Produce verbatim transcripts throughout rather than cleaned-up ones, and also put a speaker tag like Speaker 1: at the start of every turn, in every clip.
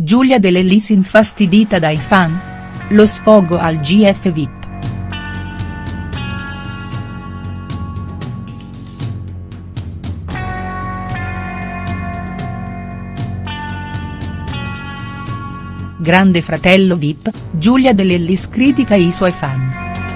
Speaker 1: Giulia De Lellis infastidita dai fan? Lo sfogo al G F V I P. Grande Fratello V I P, Giulia De Lellis critica i suoi fan.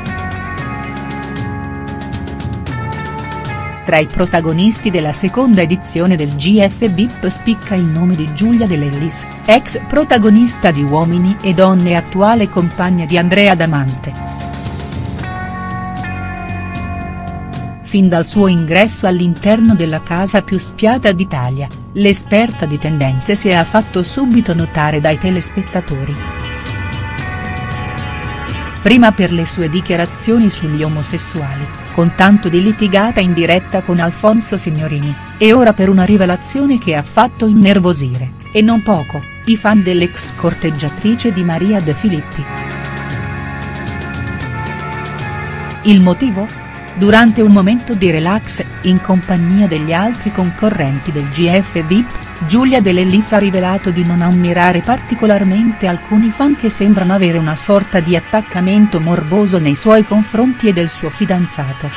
Speaker 1: Tra i protagonisti della seconda edizione del G F V I P spicca il nome di Giulia De Lellis, ex protagonista di Uomini e Donne e attuale compagna di Andrea Damante. Fin dal suo ingresso all'interno della casa più spiata d'Italia, l'esperta di tendenze si è fatto subito notare dai telespettatori. Prima per le sue dichiarazioni sugli omosessuali, con tanto di litigata in diretta con Alfonso Signorini, e ora per una rivelazione che ha fatto innervosire, e non poco, i fan dell'ex corteggiatrice di Maria De Filippi. Il motivo? Durante un momento di relax, in compagnia degli altri concorrenti del G F V I P, Giulia De Lellis ha rivelato di non ammirare particolarmente alcuni fan che sembrano avere una sorta di attaccamento morboso nei suoi confronti e del suo fidanzato.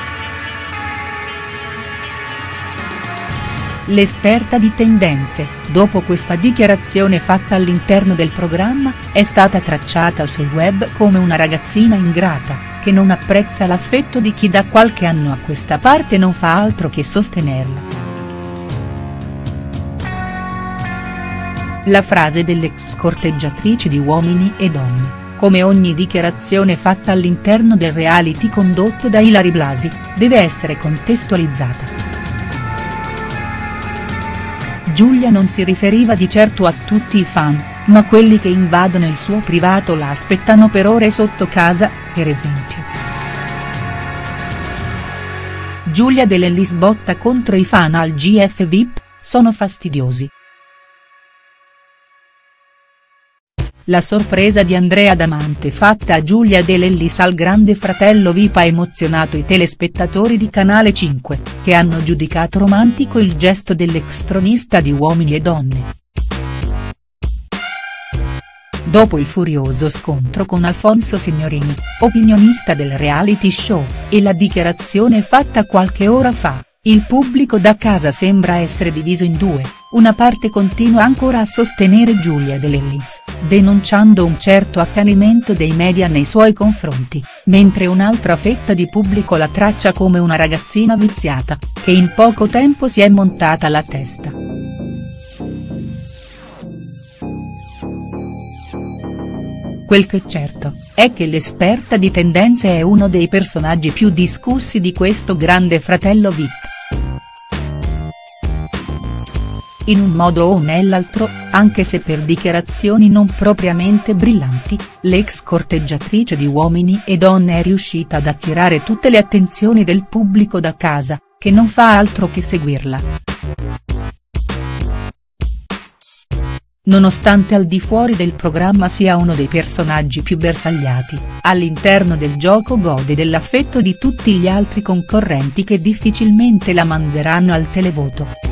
Speaker 1: L'esperta di tendenze, dopo questa dichiarazione fatta all'interno del programma, è stata tracciata sul web come una ragazzina ingrata, che non apprezza l'affetto di chi da qualche anno a questa parte non fa altro che sostenerla. La frase dell'ex corteggiatrice di Uomini e Donne, come ogni dichiarazione fatta all'interno del reality condotto da Ilary Blasi, deve essere contestualizzata. Giulia non si riferiva di certo a tutti i fan, ma quelli che invadono il suo privato la aspettano per ore sotto casa, per esempio. Giulia De Lellis botta contro i fan al G F V I P, sono fastidiosi. La sorpresa di Andrea Damante fatta a Giulia De Lellis al Grande Fratello V I P ha emozionato i telespettatori di Canale cinque, che hanno giudicato romantico il gesto dell'ex tronista di Uomini e Donne. Dopo il furioso scontro con Alfonso Signorini, opinionista del reality show, e la dichiarazione fatta qualche ora fa, il pubblico da casa sembra essere diviso in due, una parte continua ancora a sostenere Giulia De Lellis, denunciando un certo accanimento dei media nei suoi confronti, mentre un'altra fetta di pubblico la traccia come una ragazzina viziata, che in poco tempo si è montata la testa. Quel che è certo, è che l'esperta di tendenze è uno dei personaggi più discussi di questo Grande Fratello V I P. In un modo o nell'altro, anche se per dichiarazioni non propriamente brillanti, l'ex corteggiatrice di Uomini e Donne è riuscita ad attirare tutte le attenzioni del pubblico da casa, che non fa altro che seguirla. Nonostante al di fuori del programma sia uno dei personaggi più bersagliati, all'interno del gioco gode dell'affetto di tutti gli altri concorrenti che difficilmente la manderanno al televoto.